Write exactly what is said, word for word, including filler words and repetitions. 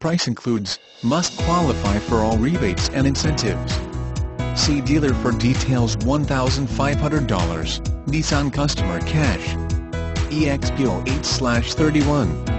price includes, must qualify for all rebates and incentives. See dealer for details. one thousand five hundred dollars, Nissan Customer Cash. E X P O eight thirty-one.